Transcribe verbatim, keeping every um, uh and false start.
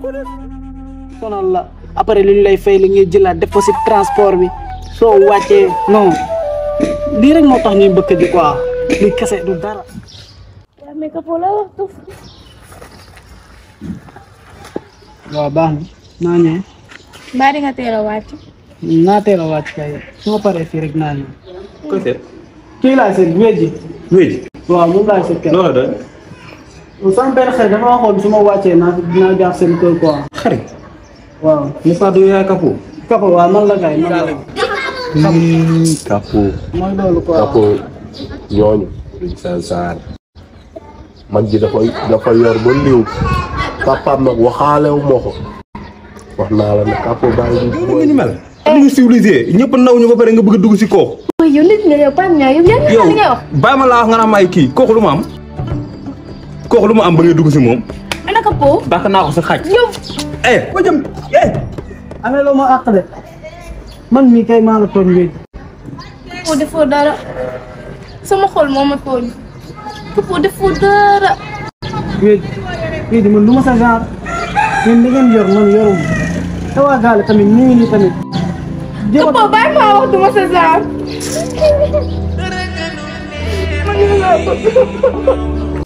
ko def sonal la après li ñu lay fay li ngay jëlaat def ko si transport bi soo wàccee non lii rek moo tax ñuy bëkk di quoi li kese du dara. yaa mais Capo la waxtu. waaw baax na naa ñëw. mbaa di nga teel a wàcc. naa teel a wàcc kay su ma paree fii rek naa ñëw. ko seet. kii laa seet wéji. wéji. waaw moom laa seet kenn. loolu doon. sama benn xarit dafa waxoon su ma wàccee naa dinaa jaar seen kër quoi. xarit. waaw. Moussa du yaay Capo. Capo waaw man la kay man la. Capo. mooy loolu quoi. Capo ñooñu. seen saar. man ji dafa dafa yor ba liw. papaam nag waxaalewu ma ko. wax naa la ne Capo bàyyi yow ni nga ni mel. ni nga civilisé ñëpp naw ñu ba pare nga bëgg a dugg si kooku. mooy yow nit nga yow Pape Niang yow yaa ngi xam li ngay wax. bàyyi ma laa wax nga naan may kii kooku lu ma am. kooku lu ma am ba ngay dugg si moom. ana Capo. dàq naa ko sa xaj. yow. eh ko jëm eh. amee loo ma àq de man mii kay maa la tooñ wéji. Capo defoo dara sama xol moo ma tooñ. Capo defoo dara. wéji wéji man du ma sa genre yéen da ngeen yor man yorum te waa gaale tamit ñu ngi nii tamit. Capo bàyyi ma wax du ma sa genre. man ñu la bëgg.